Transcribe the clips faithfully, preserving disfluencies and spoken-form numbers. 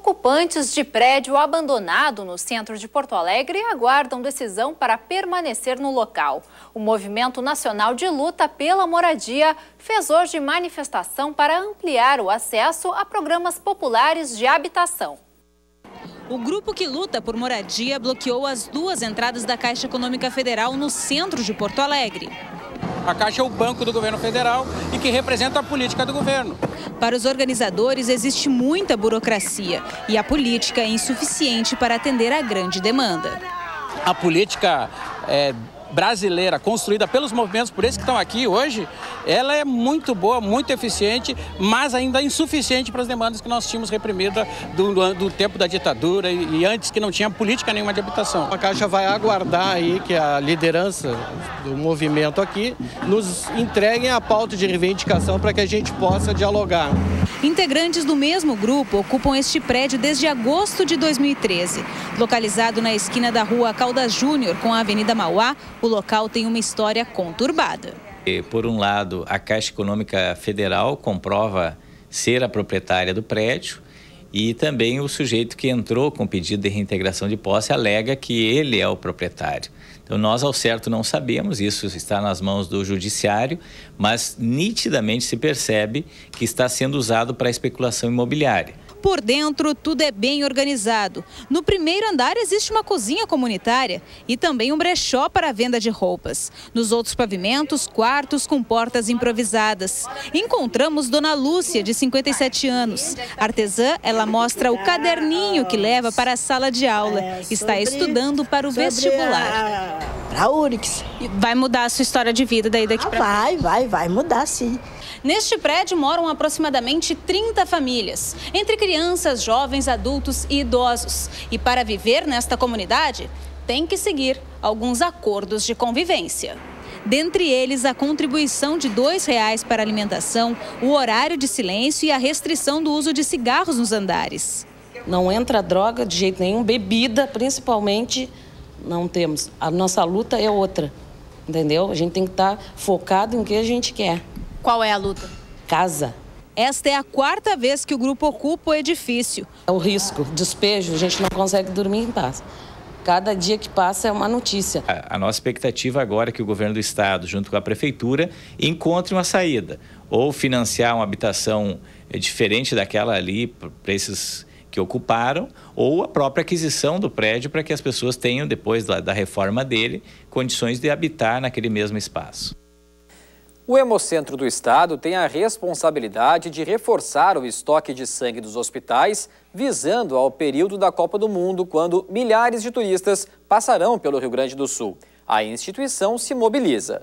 Ocupantes de prédio abandonado no centro de Porto Alegre aguardam decisão para permanecer no local. O Movimento Nacional de Luta pela Moradia fez hoje manifestação para ampliar o acesso a programas populares de habitação. O grupo que luta por moradia bloqueou as duas entradas da Caixa Econômica Federal no centro de Porto Alegre. A Caixa é o banco do governo federal e que representa a política do governo. Para os organizadores, existe muita burocracia e a política é insuficiente para atender a grande demanda. A política é, brasileira, construída pelos movimentos, por esses que estão aqui hoje, ela é muito boa, muito eficiente, mas ainda insuficiente para as demandas que nós tínhamos reprimida do, do tempo da ditadura e, e antes que não tinha política nenhuma de habitação. A Caixa vai aguardar aí que a liderança do movimento aqui nos entreguem a pauta de reivindicação para que a gente possa dialogar. Integrantes do mesmo grupo ocupam este prédio desde agosto de dois mil e treze. Localizado na esquina da rua Caldas Júnior com a Avenida Mauá, o local tem uma história conturbada. Por um lado, a Caixa Econômica Federal comprova ser a proprietária do prédio e também o sujeito que entrou com pedido de reintegração de posse alega que ele é o proprietário. Então, nós, ao certo, não sabemos, isso está nas mãos do judiciário, mas nitidamente se percebe que está sendo usado para especulação imobiliária. Por dentro, tudo é bem organizado. No primeiro andar existe uma cozinha comunitária e também um brechó para a venda de roupas. Nos outros pavimentos, quartos com portas improvisadas. Encontramos Dona Lúcia, de cinquenta e sete anos. Artesã, ela mostra o caderninho que leva para a sala de aula. Está estudando para o vestibular. Para a URIX. Vai mudar a sua história de vida daí daqui ah, para Vai, vai, vai mudar sim. Neste prédio moram aproximadamente trinta famílias, entre crianças, jovens, adultos e idosos. E para viver nesta comunidade, tem que seguir alguns acordos de convivência. Dentre eles, a contribuição de dois reais para alimentação, o horário de silêncio e a restrição do uso de cigarros nos andares. Não entra droga de jeito nenhum, bebida principalmente, não temos. A nossa luta é outra, entendeu? A gente tem que estar focado em o que a gente quer. Qual é a luta? Casa. Esta é a quarta vez que o grupo ocupa o edifício. É o risco, despejo, a gente não consegue dormir em paz. Cada dia que passa é uma notícia. A, a nossa expectativa agora é que o governo do estado, junto com a prefeitura, encontre uma saída. Ou financiar uma habitação diferente daquela ali para esses que ocuparam, ou a própria aquisição do prédio para que as pessoas tenham, depois da, da reforma dele, condições de habitar naquele mesmo espaço. O Hemocentro do Estado tem a responsabilidade de reforçar o estoque de sangue dos hospitais, visando ao período da Copa do Mundo, quando milhares de turistas passarão pelo Rio Grande do Sul. A instituição se mobiliza.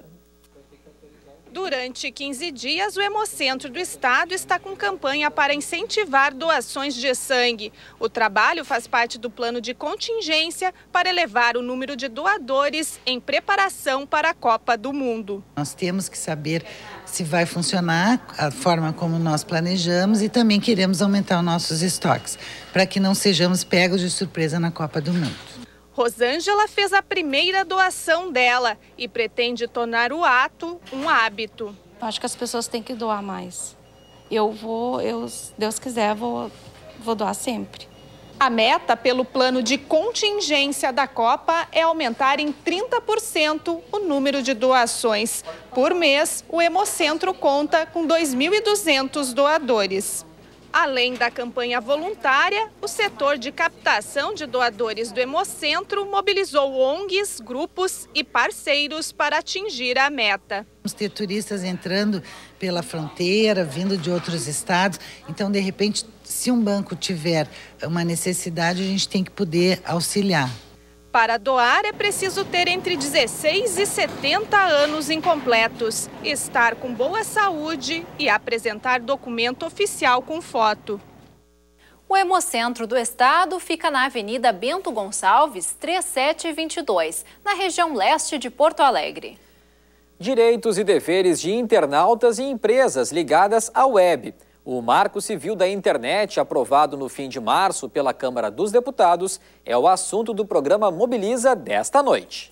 Durante quinze dias, o Hemocentro do Estado está com campanha para incentivar doações de sangue. O trabalho faz parte do plano de contingência para elevar o número de doadores em preparação para a Copa do Mundo. Nós temos que saber se vai funcionar a forma como nós planejamos e também queremos aumentar os nossos estoques, para que não sejamos pegos de surpresa na Copa do Mundo. Rosângela fez a primeira doação dela e pretende tornar o ato um hábito. Acho que as pessoas têm que doar mais. Eu vou, eu, se Deus quiser, vou, vou doar sempre. A meta pelo plano de contingência da Copa é aumentar em trinta por cento o número de doações. Por mês, o Hemocentro conta com dois mil e duzentos doadores. Além da campanha voluntária, o setor de captação de doadores do Hemocentro mobilizou O N Gs, grupos e parceiros para atingir a meta. Vamos ter turistas entrando pela fronteira, vindo de outros estados. Então, de repente, se um banco tiver uma necessidade, a gente tem que poder auxiliar. Para doar, é preciso ter entre dezesseis e setenta anos incompletos, estar com boa saúde e apresentar documento oficial com foto. O Hemocentro do Estado fica na Avenida Bento Gonçalves, trinta e sete vinte e dois, na região leste de Porto Alegre. Direitos e deveres de internautas e empresas ligadas à web. O Marco Civil da Internet, aprovado no fim de março pela Câmara dos Deputados, é o assunto do programa Mobiliza desta noite.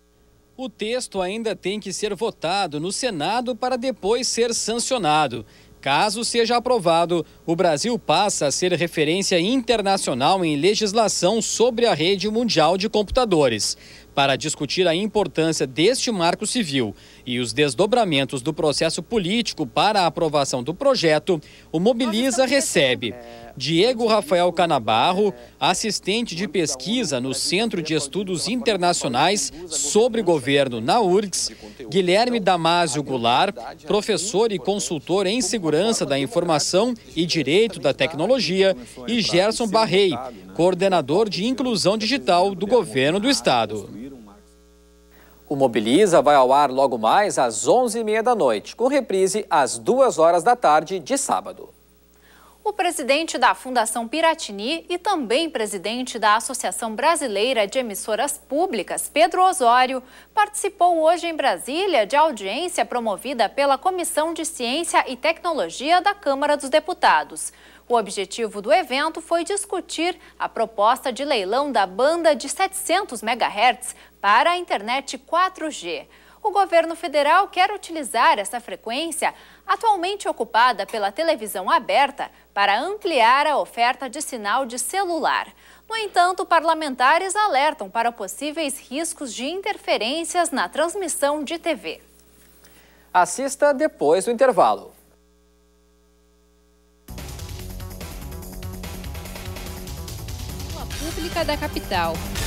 O texto ainda tem que ser votado no Senado para depois ser sancionado. Caso seja aprovado, o Brasil passa a ser referência internacional em legislação sobre a rede mundial de computadores. Para discutir a importância deste marco civil e os desdobramentos do processo político para a aprovação do projeto, o Mobiliza recebe Diego Rafael Canabarro, assistente de pesquisa no Centro de Estudos Internacionais sobre Governo na U R G S, Guilherme Damásio Goulart, professor e consultor em Segurança da Informação e Direito da Tecnologia, e Gerson Barrei, coordenador de Inclusão Digital do Governo do Estado. O Mobiliza vai ao ar logo mais às onze e meia da noite, com reprise às duas horas da tarde de sábado. O presidente da Fundação Piratini e também presidente da Associação Brasileira de Emissoras Públicas, Pedro Osório, participou hoje em Brasília de audiência promovida pela Comissão de Ciência e Tecnologia da Câmara dos Deputados. O objetivo do evento foi discutir a proposta de leilão da banda de setecentos megahertz para a internet quatro G. O governo federal quer utilizar essa frequência, atualmente ocupada pela televisão aberta, para ampliar a oferta de sinal de celular. No entanto, parlamentares alertam para possíveis riscos de interferências na transmissão de T V. Assista depois do intervalo. Pública da capital.